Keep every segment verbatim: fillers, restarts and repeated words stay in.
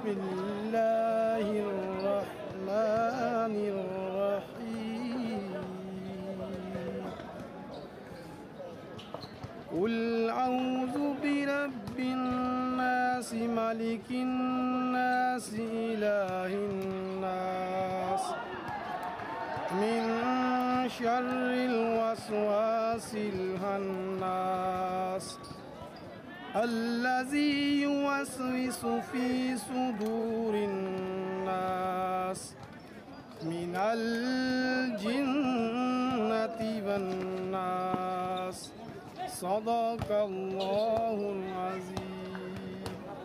बिस्मिल्लाहिर्रहमानिर्रहीम। कुल औज़ु बिरब्बिन नास मलिकिन नास इलाहिन नास मिन शर्रिल वस्वासिल खन्नास अल्लज़ी युवस्विसु फ़ी सुदूरिन नास मिनल जिन्नति वन नास। सदक़ल्लाहुल अज़ीम।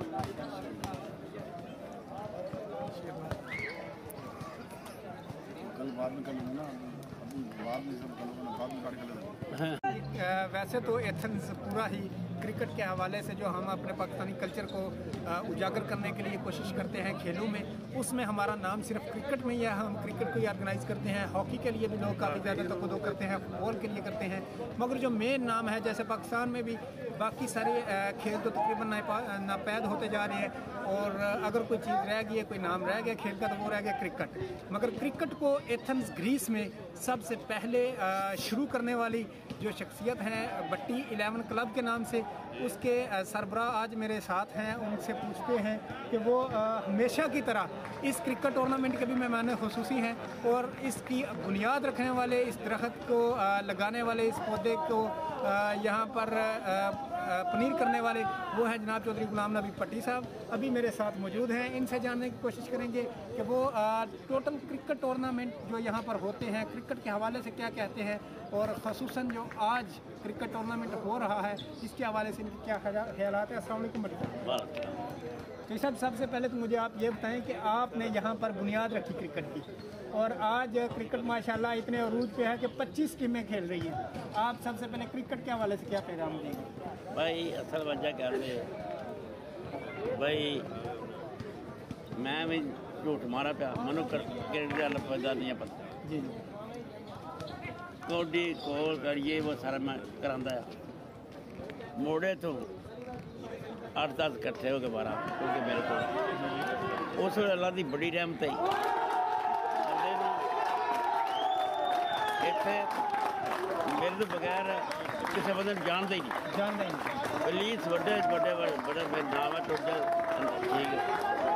कल बाद में कर लेंगे ना, अभी बाद में सब कल बाद में काट कर लेंगे। वैसे तो एथेंस पूरा ही क्रिकेट के हवाले से जो हम अपने पाकिस्तानी कल्चर को उजागर करने के लिए कोशिश करते हैं खेलों में, उसमें हमारा नाम सिर्फ क्रिकेट में ही है। हम क्रिकेट को ही ऑर्गेनाइज़ करते हैं। हॉकी के लिए भी लोग काफ़ी ज़्यादा तवज्जो करते हैं, फुटबॉल के लिए करते हैं, मगर जो मेन नाम है, जैसे पाकिस्तान में भी बाकी सारे खेल तो तकरीबन नापैद होते जा रहे हैं, और अगर कोई चीज़ रह गई है, कोई नाम रह गया खेल का, तो वो रह गया क्रिकेट। मगर क्रिकेट को एथेंस ग्रीस में सबसे पहले शुरू करने वाली जो शख्सियत हैं, बट्टी इलेवन क्लब के नाम से, उसके सरबराह आज मेरे साथ हैं। उनसे पूछते हैं कि वो हमेशा की तरह इस क्रिकेट टूर्नामेंट के भी मेहमान खुसूसी हैं, और इसकी बुनियाद रखने वाले, इस दरख्त को लगाने वाले, इस पौधे को यहाँ पर पनीर करने वाले वो हैं जनाब चौधरी गुलाम नबी भट्टी साहब। अभी मेरे साथ मौजूद हैं, इनसे जानने की कोशिश करेंगे कि वो टोटल क्रिकेट टूर्नामेंट जो यहाँ पर होते हैं, क्रिकेट के हवाले से क्या कहते हैं, और ख़ुसूसन जो आज क्रिकेट टूर्नामेंट हो रहा है, इसके हवाले से इनके क्या ख्यालात हैं। अस्सलाम वालेकुम भट्टी तो साहब, सबसे पहले तो मुझे आप ये बताएं कि आपने यहाँ पर बुनियाद रखी क्रिकेट की, और आज क्रिकेट माशाल्लाह इतने अरूज पे है कि पच्चीस टीमें खेल रही हैं। आप सबसे पहले क्रिकेट के हवाले से क्या पैगाम देंगे? भाई असल वजह क्या है भाई, मैं भी झूठ मारा पाया, मनु क्रिकेट का लफजा नहीं पता जी। कोडी कोल करिए वो सारा मैं करांदा है। मोड़े तो अठ दस इकट्ठे हो गए बारह, क्योंकि मेरे को उस वे अल्लाह की बड़ी रहमत है। इतने मेरे तो बगैर किसी बंदे जानते ही नहीं जानते ही नहीं पुलिस बड़े बड़े बड़े बड़े नाम है टोटल ठीक है।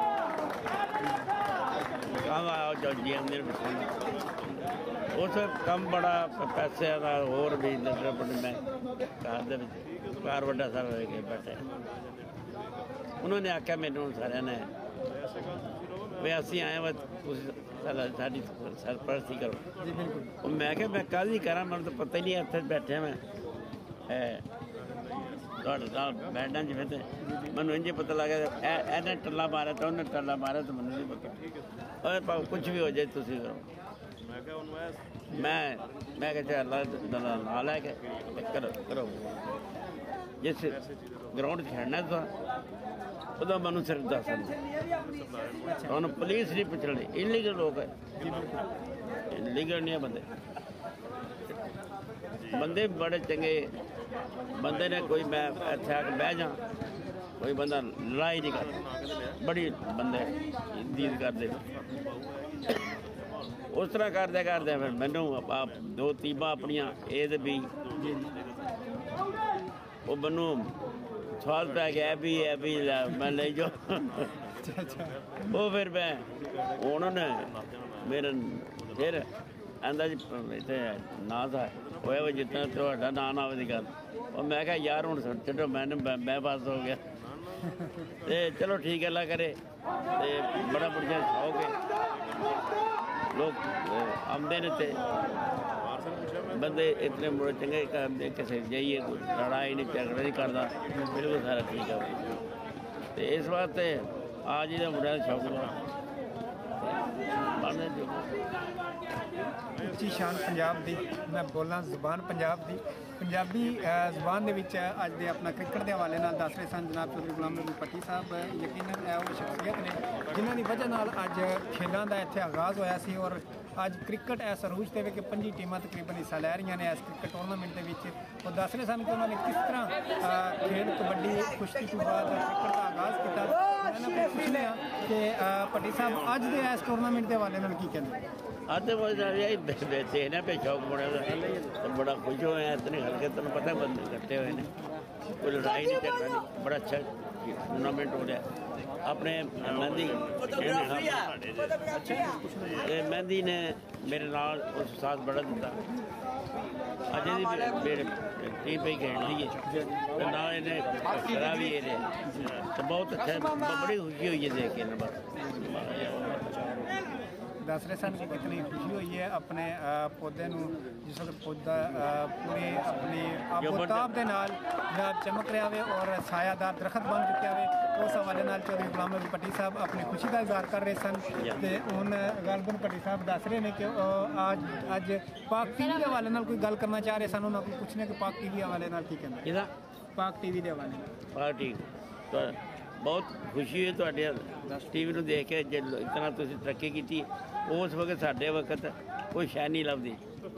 कहाँ आओ जाओ जी अंदर उस कम बड़ा पैसे का होर भी मैं घर घर बड़ा सारा बैठे। उन्होंने आख्या मैनू सारे ने वे असी आए वा साड़ी सरपरस्ती करो। मैं क्या मैं कल ही करा, मैं तो पता ही नहीं इतने बैठे मैं बैठना जिम्मे तो मैं इंज पता लग गया इन्हें टल्ला मारा तो उन्हें टल्ला मारा तो मैंने नहीं पता। और कुछ भी हो जाए तुम करो। मैं मैं कहते अल्लाह ना लैके करो करो जिस ग्राउंड खेलना था वह मैं सिर्फ दस हम पुलिस नहीं पिछड़े, इलीगल लोग है, इलीगल नहीं है बंदे बंदे बड़े चंगे बंदे ने। कोई मैं इतने आके बह जा, कोई बंदा लड़ाई नहीं करता, बड़ी बंदे दीद करते उस तरह करते करते फिर मैनू आप दो टीमां अपनिया एद भी वो मैनू सवाल पै गया भी है भी मैं ले जाओ वो फिर मैं उन्होंने मेरे फिर आंदा जी इतने ना था होया वो जितना थोड़ा ना ना आवे गल और मैं क्या यार हूँ चलो मैंने मैं पास हो गया तो चलो ठीक है अल्लाह करे। तो बड़ा बढ़िया शौक है, लोग आमदे ने बंदे इतने मुड़े चंगे किसी जाइए लड़ाई नहीं झगड़ा नहीं करता, बिल्कुल सारा ठीक है। तो इस वास्ते आज ही मुंडा शौक उच्ची शान पंजाब दी मैं बोलना जुबान पंजाब दी पंजाबी जुबान दे विच अज दे अपना क्रिकेट के हवाले नाल दस रहे सन जनाब चौधरी गुलाम नबी भट्टी साहब। यकीनन वो शख्सियत ने जिन्हों की वजह नाल अज खेलों का इत्थे आगाज़ होया सी और ਅੱਜ ਕ੍ਰਿਕਟ ਇਸ ਅਰੂਜ ਤੇ ਵੇ ਕਿ ਪੰਜੀ ਟੀਮਾਂ ਤਕਰੀਬਨ ਹਿੱਸਾ ਲੈ ਰਹੀਆਂ ਨੇ ਇਸ ਕ੍ਰਿਕਟ ਟੂਰਨਾਮੈਂਟ ਦੇ ਵਿੱਚ। ਉਹ ਦੱਸ ਰਹੇ ਸਨ ਕਿ ਉਹਨਾਂ ਨੇ ਕਿਸ ਤਰ੍ਹਾਂ ਖੇਡ ਕਬੱਡੀ ਕੁਸ਼ਤੀ ਤੋਂ ਬਾਅਦ ਕ੍ਰਿਕਟ ਦਾ ਆਗਾਜ਼ ਕੀਤਾ। ਉਹਨਾਂ ਨੇ ਪੁੱਛਦੇ ਆ ਕਿ ਭੱਟੀ ਸਾਹਿਬ ਅੱਜ ਦੇ ਇਸ ਟੂਰਨਾਮੈਂਟ ਦੇ ਹਵਾਲੇ ਨਾਲ ਕੀ ਕਹਿੰਦੇ। ਅੱਜ ਦੇ देखने पे शौक बड़ा तो बड़ा खुश हुए हैं। इतने हल्के तुम पता बंद करते हुए कोई लड़ाई नहीं झगड़ा नहीं, बड़ा अच्छा टूर्नामेंट हो रहा। अपने मेहंदी मेहंदी ने मेरे नाल उस साथ बड़ा दिता। अजय मेरे टीम पे खेलनी है ना इन्हें खड़ा भी ये रहे तो बहुत अच्छा, बड़ी खुशी हुई है देख के नंबर। दस रहे सन कि कितनी खुशी हुई है अपने पौधे ਨੂੰ जिस वक्त पौधा पूरी अपनी आबोताब ਦੇ ਨਾਲ चमक रहा है और सायादार दरख्त बन चुका है। उस हवाले नाल चौधरी गुलाम नबी भट्टी साहब अपनी खुशी का इजहार कर रहे सन ते हुण गलबन भट्टी साहब दस रहे हैं कि आज अज पाक टीवी के हवाले नाल कोई गल करना चाह रहे सन। उन्होंने पूछने कि पाक टीवी हवाले नाल की कहना पाक टीवी के हवाले पाक टीवी तो बहुत खुशी है ਤੁਹਾਡੇ टीवी ਨੂੰ देख के जे इतना तुसीं तरक्की की। उस वक्त साढ़े वक्त कोई शह नहीं लभदी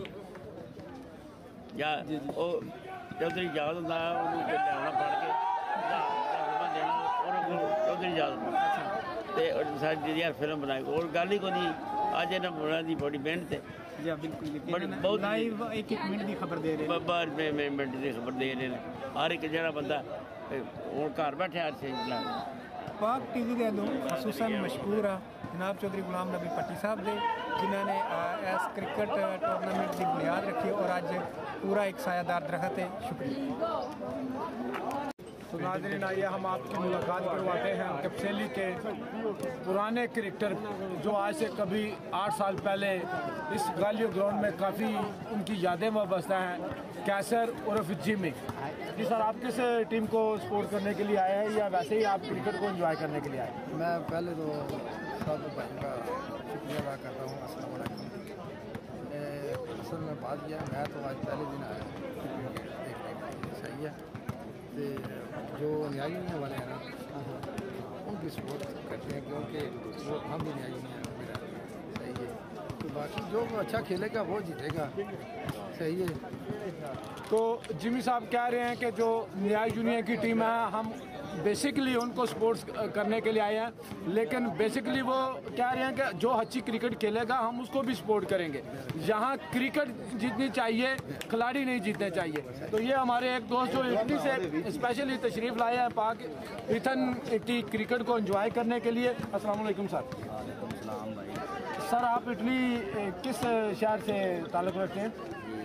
या चौधरी याद होंदा उन्होंने लियाना फड़ के देना उन्होंने चौधरी याद ते साडी यार फिल्म बनाई और गल ही कोई नहीं। अज इन्हां मुंडियां दी बड़ी मेहनत है, बहुत लाइव एक एक मिनट की खबर दे रहे बार मिनट की खबर दे रहे हैं। हर एक जरा बंदा हुण घर बैठे हर चीज ला पाक टीवी के अदों खसूसन मशहूर आ जनाब चौधरी गुलाम नबी भट्टी साहब दे जिन्होंने इस क्रिकेट टूर्नामेंट की बुनियाद रखी और अज पूरा एक सायादार दरख्त है। शुक्रिया। तो नाज़रीन आइए हम आपकी मुलाकात करवाते हैं कपसेली के पुराने क्रिकेटर जो आज से कभी आठ साल पहले इस गालियो ग्राउंड में काफ़ी उनकी यादें वाबस्ता हैं। कैसर उर्फ जिमी जी सर, आप किस टीम को सपोर्ट करने के लिए आए हैं या वैसे ही आप क्रिकेट को एंजॉय करने के लिए आए? मैं पहले तो सब भाई का शुक्रिया अदा करता हूँ। अस्सलाम वालेकुम। असल में बात यह मैं तो आज पहले दिन आया क्रिकेट देखने के लिए, सही है। तो जो न्यायी वाले हैं ना उनकी सपोर्ट करते हैं क्योंकि वो हम भी न्यायी हैं, सही है। तो बाकी जो अच्छा खेलेगा वो जीतेगा, सही है। तो जिमी साहब कह रहे हैं कि जो न्याय यूनियन की टीम है हम बेसिकली उनको स्पोर्ट्स करने के लिए आए हैं, लेकिन बेसिकली वो कह रहे हैं कि जो अच्छी क्रिकेट खेलेगा हम उसको भी सपोर्ट करेंगे। यहाँ क्रिकेट जीतनी चाहिए, खिलाड़ी नहीं जीतने चाहिए। तो ये हमारे एक दोस्त जो इटली से स्पेशली तशरीफ़ लाए हैं पाक इथन की क्रिकेट को एंजॉय करने के लिए। अस्सलाम वालेकुम सर। सर आप इटली किस शहर से ताल्लुक़ रखते हैं?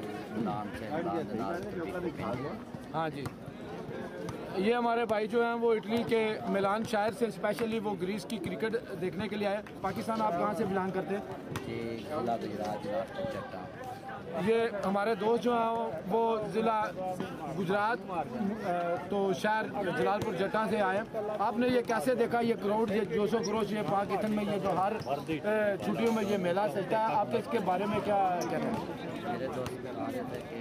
हाँ जी, ये हमारे भाई जो हैं वो इटली के मिलान शहर से स्पेशली वो ग्रीस की क्रिकेट देखने के लिए आए। पाकिस्तान आप कहाँ से बिलोंग करते हैं? ये हमारे दोस्त जो हैं वो ज़िला गुजरात तो शहर जलालपुर जट्टा से आए। आपने ये कैसे देखा ये क्राउड, ये जोशो खरोश, ये पाकिस्तान में ये जो हर छुट्टियों में ये मेला सजता है, आपके इसके बारे में क्या कहते हैं? मेरे दोस्त कहा थे कि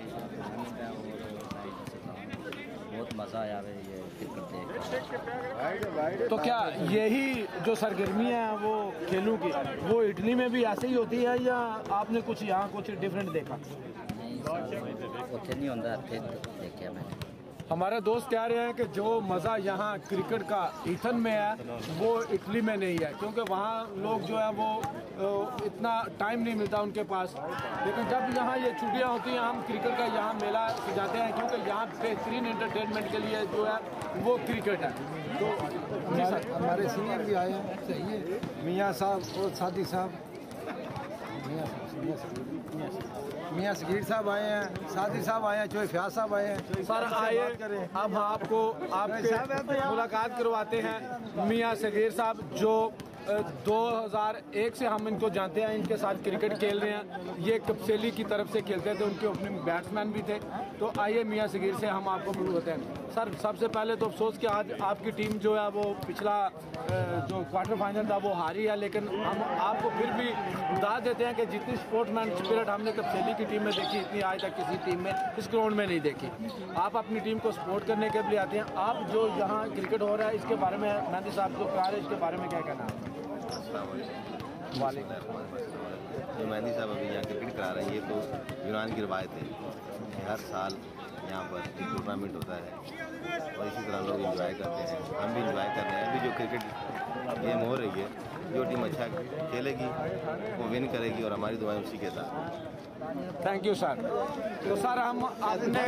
बहुत मज़ा आया है ये क्रिकेट। तो क्या यही जो सरगर्मियाँ हैं वो खेलों की वो इटली में भी ऐसे ही होती है या आपने कुछ यहाँ कुछ डिफरेंट देखा? नहीं नहीं होता देखा मैंने। हमारे दोस्त कह रहे हैं कि जो मज़ा यहाँ क्रिकेट का ईथन में है वो इटली में नहीं है, क्योंकि वहाँ लोग जो है वो इतना टाइम नहीं मिलता उनके पास। लेकिन जब यहाँ ये छुट्टियाँ होती हैं हम क्रिकेट का यहाँ मेला सजाते हैं, क्योंकि यहाँ बेहतरीन एंटरटेनमेंट के लिए जो है वो क्रिकेट है। तो जी सर, हमारे सीनियर भी आए हैं, सही है। मियाँ साहब और सादी साहब, मियाँ सगीर साहब आए हैं, सादी साहब आए हैं, चोई फ्याज साहब आए हैं। सर आइए अब आपको आपके मुलाकात करवाते हैं मियाँ सगीर साहब जो दो हज़ार एक से हम इनको जानते हैं, इनके साथ क्रिकेट खेल रहे हैं। ये कपसेली की तरफ से खेलते थे, उनके ओपनिंग बैट्समैन भी थे। तो आइए मियाँ सगीर से हम आपको मिल होते हैं। सर सबसे पहले तो अफसोस कि आज आपकी टीम जो है वो पिछला जो क्वार्टर फाइनल था वो हारी है, लेकिन हम आपको फिर भी दाद देते हैं कि जितनी स्पोर्ट्समैन स्पिरिट हमने कपसेली की टीम में देखी इतनी आज तक किसी टीम में इस ग्राउंड में नहीं देखी। आप अपनी टीम को सपोर्ट करने के लिए आते हैं। आप जो यहाँ क्रिकेट हो रहा है इसके बारे में मेहंदी साहब जो कहा रहे हैं इसके बारे में क्या कहना है? जो मेहंदी साहब अभी यहाँ क्रिकेट करा रहे हैं, ये तो यूनान की रवायत है कि हर साल यहाँ पर एक टूर्नामेंट होता है और इसी तरह लोग एंजॉय करते हैं, हम भी एंजॉय कर रहे हैं। अभी जो क्रिकेट गेम हो रही है, जो टीम अच्छा खेलेगी वो विन करेगी और हमारी दुआएं उसी के साथ। Thank you sir. तो सर हम अपने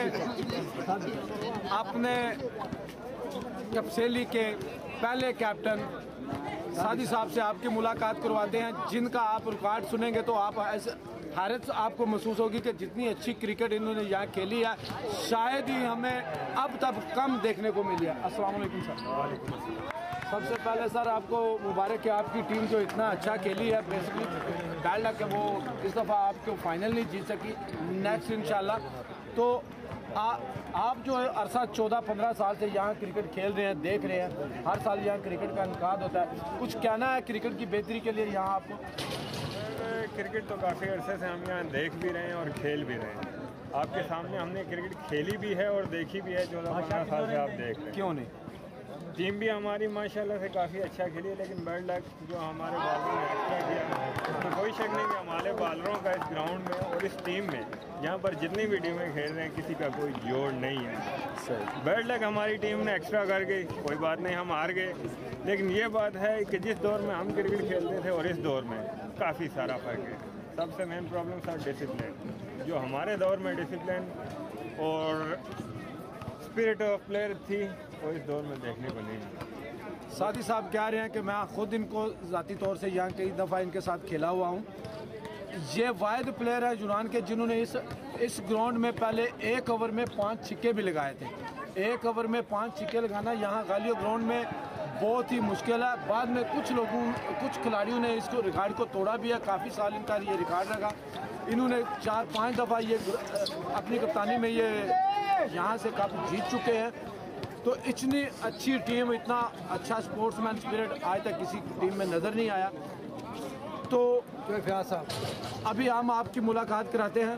अपने तफसीली के पहले कैप्टन सादी साहब से आपकी मुलाकात करवाते हैं, जिनका आप रिकॉर्ड सुनेंगे तो आप ऐसे हैरत आपको महसूस होगी कि जितनी अच्छी क्रिकेट इन्होंने यहाँ खेली है शायद ही हमें अब तक कम देखने को मिली है। अस्सलाम वालेकुम सर। सबसे पहले सर आपको मुबारक है, आपकी टीम जो इतना अच्छा खेली है, बेसिकली बैड लक है वो इस दफ़ा आपको फाइनल नहीं जीत सकी, नेक्स्ट इंशाल्लाह। तो आ, आप जो है अरसा चौदह पंद्रह साल से यहाँ क्रिकेट खेल रहे हैं, देख रहे हैं, हर साल यहाँ क्रिकेट का इनकाद होता है, कुछ कहना है क्रिकेट की बेहतरी के लिए यहाँ आपको? क्रिकेट तो काफ़ी अरसे से हम यहाँ देख भी रहे हैं और खेल भी रहे हैं। आपके सामने हमने क्रिकेट खेली भी है और देखी भी है, चौदह पंद्रह साल से आप देख रहे हैं। क्यों नहीं? टीम भी हमारी माशाल्लाह से काफ़ी अच्छा खेली है, लेकिन बैड लक जो हमारे बॉलरों ने अच्छा किया, उसमें कोई शक नहीं कि हमारे बॉलरों का इस ग्राउंड में और इस टीम में यहाँ पर जितनी भी टीमें खेल रहे हैं किसी का कोई जोड़ नहीं है। बैड लक हमारी टीम ने एक्स्ट्रा कर गई, कोई बात नहीं, हम हार गए, लेकिन ये बात है कि जिस दौर में हम क्रिकेट खेलते थे और इस दौर में काफ़ी सारा फ़र्क है। सबसे मेन प्रॉब्लम था डिसिप्लिन, जो हमारे दौर में डिसिप्लिन और स्पिरिट ऑफ प्लेयर थी वो इस दौर में देखने को नहीं मिली। सादी साहब कह रहे हैं कि मैं खुद इनको ज़ाती तौर से यहाँ कई दफ़ा इनके साथ खेला हुआ हूँ। ये वाहिद प्लेयर है यूनान के जिन्होंने इस इस ग्राउंड में पहले एक ओवर में पाँच छिक्के भी लगाए थे। एक ओवर में पाँच छिक्के लगाना यहाँ गालियो ग्राउंड में बहुत ही मुश्किल है। बाद में कुछ लोगों कुछ खिलाड़ियों ने इसको रिकॉर्ड को तोड़ा भी है, काफ़ी साल इनका ये रिकॉर्ड रहा। इन्होंने चार पाँच दफ़ा ये अपनी कप्तानी में ये यहाँ से कप जीत चुके हैं। तो इतनी अच्छी टीम, इतना अच्छा स्पोर्ट्समैन स्पिरिट आज तक किसी टीम में नज़र नहीं आया। तो अभी हम आपकी मुलाकात कराते हैं।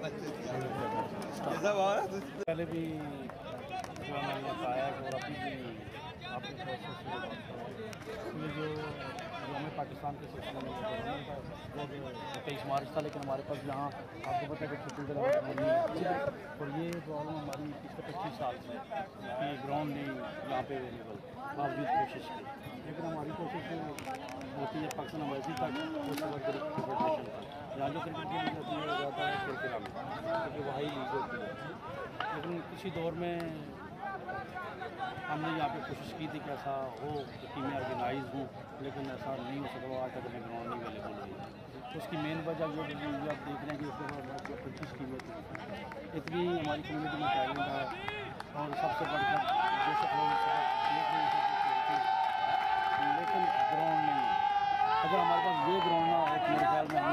पहले भी आया और अभी भी आपके जो जो हमें पाकिस्तान के सिलसिले में तेईस मार्च था, लेकिन हमारे पास यहाँ आपको पता है कि छुट्टी नहीं है और ये प्रॉब्लम हमारी पिछले पच्चीस साल से कि ग्राउंड नहीं यहाँ पे अवेलेबल, बावजूद कोशिश की, लेकिन हमारी कोशिश होती है पाकिस्तान अवैसी तक उस वक्त फेडरेशन का यहाँ जो क्रिकेट खेली जाती है जाता है खेल में, क्योंकि वही लीग होती है। लेकिन किसी दौर में हमने यहाँ पे कोशिश की थी कि ऐसा हो कि टीमें ऑर्गेनाइज हों, लेकिन ऐसा नहीं हो सका, आज तक हमें ग्राउंड नहीं अवेलेबल हुई। उसकी मेन वजह जो आप देख रहे हैं कि उसके बाद पच्चीस टीमें थी, इतनी हमारी कम्यूनिटी में टैलेंट है और सबसे बढ़कर लेकिन ग्राउंड नहीं है। अगर हमारे पास ये ग्राउंड ना हो तो मेरे ख्याल में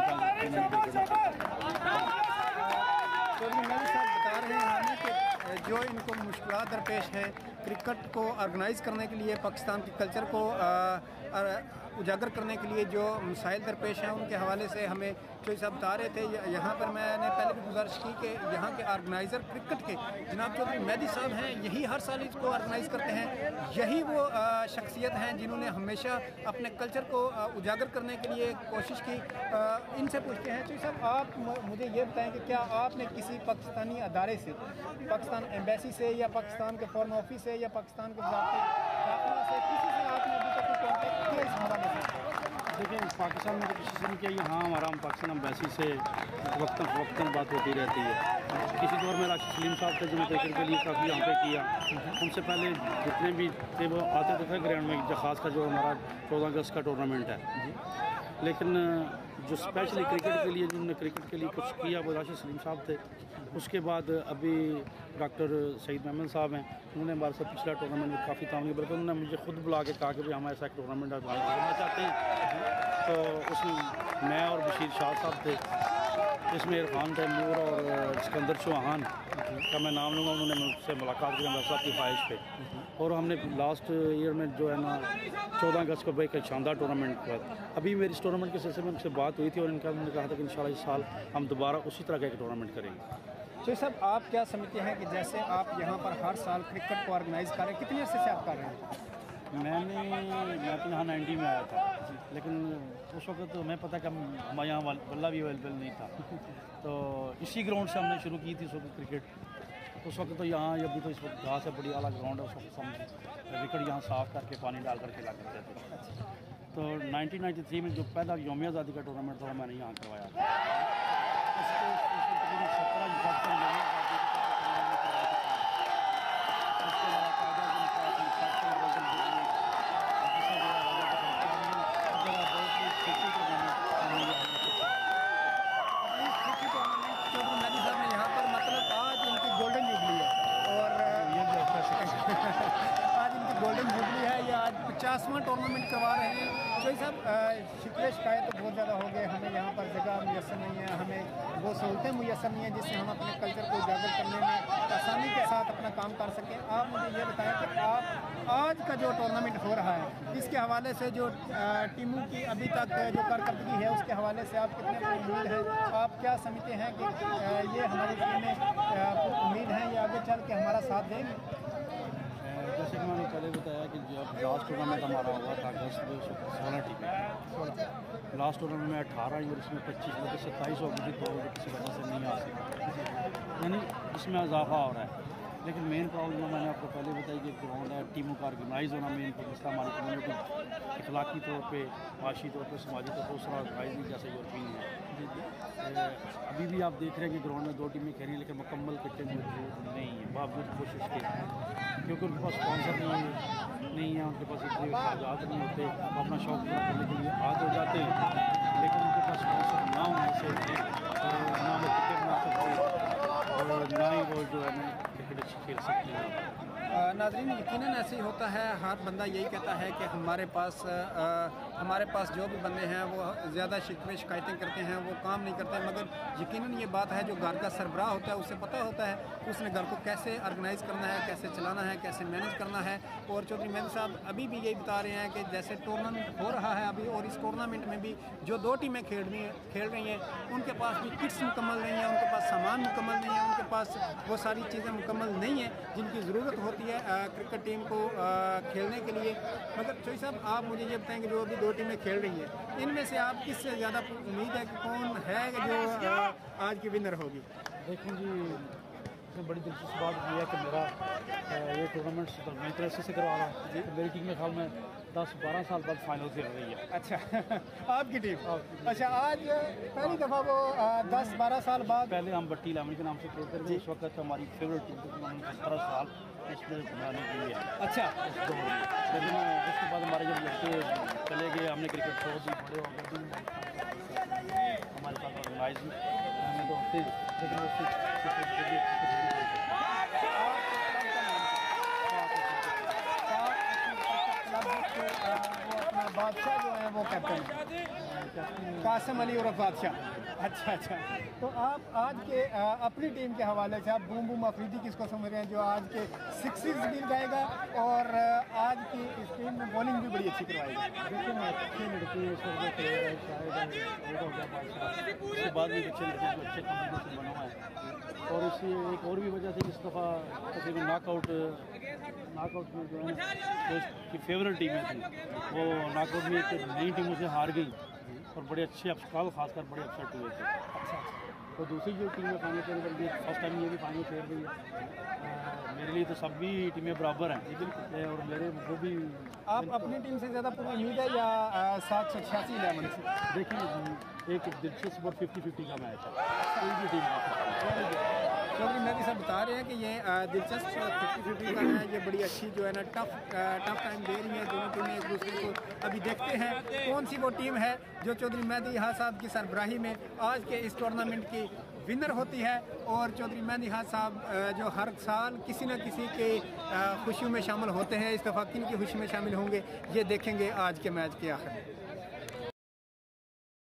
हम बता रहे हैं हमें कि जो इनको मुश्किलात दरपेश हैं क्रिकेट को ऑर्गेनाइज़ करने के लिए, पाकिस्तान के कल्चर को उजागर करने के लिए जो मसाइल दरपेश हैं उनके हवाले से हमें जो सब बता रहे थे। यहाँ पर मैंने पहले भी गुजारिश की कि यहाँ के ऑर्गेनाइज़र क्रिकेट के जनाब चौधरी मेहदी साहब हैं, यही हर साल इसको ऑर्गेनाइज़ करते हैं। यही वो शख्सियत हैं जिन्होंने हमेशा अपने कल्चर को उजागर करने के लिए कोशिश की। इनसे पूछते हैं चौधरी साहब, आप मुझे ये बताएं कि क्या आपने किसी पाकिस्तानी अदारे से, पाकिस्तान एम्बेसी से या पाकिस्तान के फॉरेन ऑफिस से या पाकिस्तान के दाखिला से, किसी से आपने अभी तक कॉन्टैक्ट किया इस हवाले से? देखिए, पाकिस्तान में तो किसी से नहीं किया, यहाँ हमारा हम पाकिस्तान एम्बेसी से वक्तन फ़वक्तन बात होती रहती है। किसी दौर में राशिद सलीम साहब थे जिन्होंने क्रिकेट के लिए काफ़ी यहाँ पे किया। उनसे पहले जितने भी थे वो आते थे ग्राउंड में, जो खास का जो हमारा चौदह अगस्त का टूर्नामेंट है, लेकिन जो स्पेशली क्रिकेट के लिए जिन्होंने क्रिकेट के लिए कुछ किया वो राशिद सलीम साहब थे। उसके बाद अभी डॉक्टर सईद मेमन साहब हैं, उन्होंने हमारे साथ पिछला टूर्नामेंट में काफ़ी काम किया, बल्कि उन्होंने मुझे खुद बुला के कहा कि भाई हम ऐसा एक टूर्नामेंट करना चाहते हैं। तो उसमें मैं और बशीर शाह साहब थे, इसमें इरफान तैमूर और सिकंदर चौहान का मैं नाम लूँगा, उन्होंने मुझसे मुलाकात की हमारे साथ की ख्वाहिश पे, और हमने लास्ट ईयर में जो है ना चौदह अगस्त को एक शानदार टूर्नामेंट किया। अभी मेरी इस टूर्नामेंट के सिलसिले में उनसे बात हुई थी और इनका उन्होंने कहा था कि इंशाल्लाह इस साल हम दोबारा उसी तरह का एक टूर्नामेंट करेंगे। तो साहब, आप क्या समझते हैं कि जैसे आप यहाँ पर हर साल क्रिकेट को ऑर्गेनाइज़ कर रहे हैं, कितने अर्से से आप कर रहे हैं? मैंने मैं तो यहाँ नाइन्टी में आया था, लेकिन उस वक्त तो हमें पता कि हम हमारे यहाँ बल्ला भी अवेलेबल नहीं था तो इसी ग्राउंड से हमने शुरू की थी इस वक्त क्रिकेट। उस वक्त तो यहाँ अभी तो इस वक्त घास है, बड़ी आला ग्राउंड है, उस वक्त हम विकेट यहाँ साफ़ करके पानी डाल कर खेला करते थे। तो नाइनटीन नाइन्टी थ्री में जो पहला यौम आज़ादी का टूर्नामेंट था वो मैंने यहाँ करवाया था। पचासवां टूर्नामेंट करवा रहे हैं। चौधरी साहब, शिकवे शिकायत तो बहुत ज़्यादा हो गए, हमें यहाँ पर जगह मुयसर नहीं है, हमें वो सहूलतें मुयसर नहीं है जिससे हम अपने कल्चर को उजागर करने में आसानी के साथ अपना काम कर सकें। आप मुझे ये बताएं कि आप आज का जो टूर्नामेंट हो रहा है इसके हवाले से जो टीमों की अभी तक जो कारकर्दगी है उसके हवाले से आप कितने उम्मीद हैं, आप क्या समझते हैं कि ये हमारी टीमें उम्मीद है ये आगे चल के हमारा साथ देंगे? जैसे कि मैंने पहले बताया कि जब लास्ट टूर्नामेंट हमारा हुआ था अगस्त में सोलह टीमें सोलह लास्ट टूर्नामेंट में अठारह और इसमें पच्चीस में सत्ताईस हो गई थी, तो किसी वजह से नहीं आ सकी, यानी इसमें इजाफा हो रहा है। लेकिन मेन प्रॉब्लम जो मैंने आपको पहले बताई कि ग्राउंड है, टीमों का ऑर्गेनाइज होना मेन मसला हमारी कम्युनिटी इखलाकी तौर पर, माशी तौर पर, समाजी तौर पर उसका ऑर्गेनाइज नहीं जैसे यूरोपियन है। अभी भी आप देख रहे हैं कि ग्राउंड में दो टीमें खेल रही हैं लेकिन मुकम्मल किट्टे मौजूद नहीं है, बावजूद कोशिश के, क्योंकि उनके पास स्पॉन्सर नहीं है नहीं है उनके पास इतने अखराजात नहीं होते, वो अपना शौक पूरा करने के लिए आगे हो जाते हैं, लेकिन उनके पास स्पॉन्सर ना होने से ना वो क्रिकेट बना सकते और ना ही वो जो है क्रिकेट अच्छी खेल सकते हैं। नाज़रीन, यकीनन ऐसे ही होता है, हर बंदा यही कहता है कि हमारे पास आ, हमारे पास जो भी बंदे हैं वो ज़्यादा शिकवे शिकायतें करते हैं, वो काम नहीं करते, मगर यकीनन ये बात है जो घर का सरबराह होता है उसे पता होता है कि उसने घर को कैसे ऑर्गेनाइज़ करना है, कैसे चलाना है, कैसे मैनेज करना है। और चौधरी मेहदी साहब अभी भी यही बता रहे हैं कि जैसे टूर्नामेंट हो रहा है अभी, और इस टूर्नामेंट में भी जो दो टीमें खेल रही हैं खेल रही हैं उनके पास भी किट्स मुकम्मल नहीं है, उनके पास सामान मुकम्मल नहीं है, उनके पास वो सारी चीज़ें मुकम्मल नहीं हैं जिनकी ज़रूरत होती है क्रिकेट टीम को आ, खेलने के लिए। मगर चौधरी साहब, आप मुझे ये बताएं कि जो अभी दो टीमें खेल रही हैं इनमें से आप किससे ज़्यादा उम्मीद है कि कौन है जो आ, आज की विनर होगी? देखिए जी, इसमें बड़ी दिलचस्प बात ये है कि मेरा ये टूर्नामेंट मैं तरह से करवा रहा हूँ, तो मेरी टीम में ख्याल में दस बारह साल बाद फाइनल खेल रही है। अच्छा आपकी टीम? अच्छा, आज पहली दफ़ा वो दस बारह साल बाद। पहले हम बट्टी इलेवन के नाम से खेलते थे, उस वक्त हमारी फेवरेट टीम थी, सत्रह साल इसमें बनाने के लिए। अच्छा, लेकिन उसके बाद हमारे जब लड़के चले गए, हमने क्रिकेट छोड़ दी, बड़े हो गए, हमारे साथ ऑर्गेनाइज हमें तो होते, लेकिन बादशाह जो है वो कैप्टन कासिम अली और बादशाह। अच्छा अच्छा, तो आप आज के आ, अपनी टीम के हवाले से आप बूम बूम अफरीदी किसको समझ रहे हैं जो आज के सिक्सेस भी लगाएगा और आज की इस टीम में बॉलिंग भी बड़ी अच्छी करवाएगी? देखिए मैं अच्छी लड़की उसके बाद भी अच्छे लड़के जो अच्छे कॉम्बिनेशन बना हुआ है, और इसी एक और भी वजह थी, इस दफ़ा तकरीबन नॉकआउट नॉकआउट में जो है जो की फेवरेट टीमें थी वो नॉकआउट में एक नई टीमों से हार गई और बड़े अच्छे अपस्काल खासकर बड़े अपसेट हुए थे। अच्छा, तो दूसरी जो टीम है फाइनल खेल रही है, फर्स्ट टाइम ये भी फाइनल खेल रही है, मेरे लिए तो सब भी टीमें बराबर हैं बिल्कुल, और मेरे वो भी। आप अपनी टीम से ज़्यादा पूरी उम्मीद है या सात सौ छियासी इलेवन से? देखिए एक दिलचस्प और फिफ्टी फिफ्टी का मैच है, कोई भी टीम। चौधरी मेहदी साहब बता रहे हैं कि ये दिलचस्प फिफ्टी फिफ्टी का है, ये बड़ी अच्छी जो है ना टफ टफ टाइम दे रही है दोनों टीमें एक दूसरे को। अभी देखते हैं कौन सी वो टीम है जो चौधरी मेहदी यहाँ साहब की सरबराही में आज के इस टूर्नामेंट की विनर होती है। और चौधरी मेहदी यहाँ साहब जो हर साल किसी न किसी के खुशियों में शामिल होते हैं, इस दफ़ा किन की खुशी में शामिल होंगे ये देखेंगे आज के मैच के आखिर में।